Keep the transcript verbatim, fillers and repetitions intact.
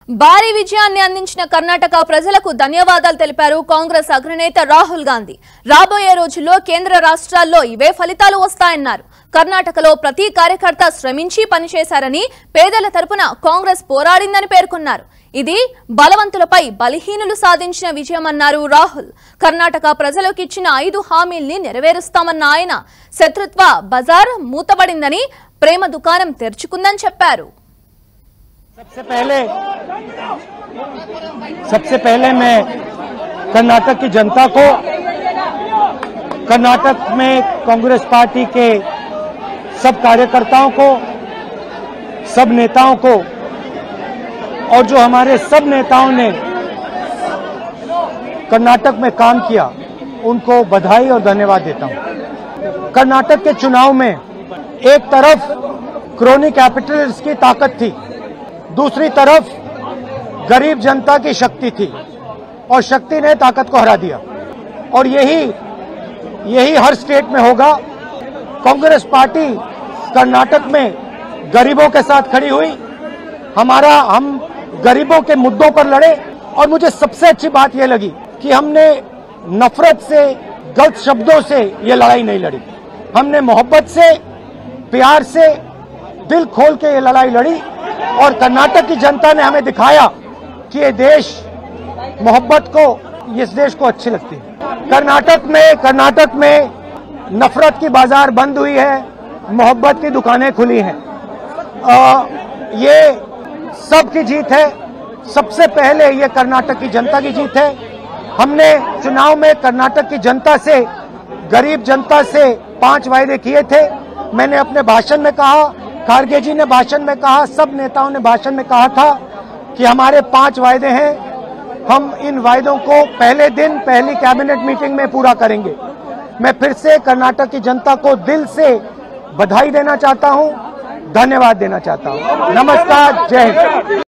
భారీ విజయాన్ని అందించిన కర్ణాటక ప్రజలకు ధన్యవాదాలు తెలిపారు కాంగ్రెస్ అగ్రనేత రాహుల్ గాంధీ. రాబోయే రోజుల్లో కేంద్ర రాష్ట్రాల్లో ఇవే ఫలితాలు వస్తాయన్నారు. కర్ణాటకలో ప్రతి కార్యకర్త శ్రమించి పనిచేశారని, పేదల తరపున కాంగ్రెస్ పోరాడిందని పేర్కొన్నారు. ఇది బలవంతులపై బలహీనులు సాధించిన విజయమన్నారు రాహుల్. కర్ణాటక ప్రజలకు ఇచ్చిన ఐదు హామీల్ని నెరవేరుస్తామన్న ఆయన శత్రుత్వ బజార్ మూతబడిందని, ప్రేమ దుకాణం తెరుచుకుందని చెప్పారు. सबसे पहले सबसे पहले मैं कर्नाटक की जनता को, कर्नाटक में कांग्रेस पार्टी के सब कार्यकर्ताओं को, सब नेताओं को और जो हमारे सब नेताओं ने कर्नाटक में काम किया उनको बधाई और धन्यवाद देता हूं। कर्नाटक के चुनाव में एक तरफ क्रोनी कैपिटलिस्ट की ताकत थी, दूसरी तरफ गरीब जनता की शक्ति थी और शक्ति ने ताकत को हरा दिया। और यही यही हर स्टेट में होगा। कांग्रेस पार्टी कर्नाटक में गरीबों के साथ खड़ी हुई, हमारा हम गरीबों के मुद्दों पर लड़े। और मुझे सबसे अच्छी बात यह लगी कि हमने नफरत से, गलत शब्दों से ये लड़ाई नहीं लड़ी, हमने मोहब्बत से, प्यार से, दिल खोल के ये लड़ाई लड़ी। और कर्नाटक की जनता ने हमें दिखाया कि ये देश मोहब्बत को, इस देश को अच्छी लगती है। कर्नाटक में कर्नाटक में नफरत की बाजार बंद हुई है, मोहब्बत की दुकानें खुली हैं। आ, ये सबकी जीत है। सबसे पहले ये कर्नाटक की जनता की जीत है। हमने चुनाव में कर्नाटक की जनता से, गरीब जनता से पांच वायदे किए थे। मैंने अपने भाषण में कहा, खारगे जी ने भाषण में कहा, सब नेताओं ने भाषण में कहा था कि हमारे पांच वायदे हैं, हम इन वायदों को पहले दिन पहली कैबिनेट मीटिंग में पूरा करेंगे। मैं फिर से कर्नाटक की जनता को दिल से बधाई देना चाहता हूं, धन्यवाद देना चाहता हूं। नमस्कार, जय हिंद।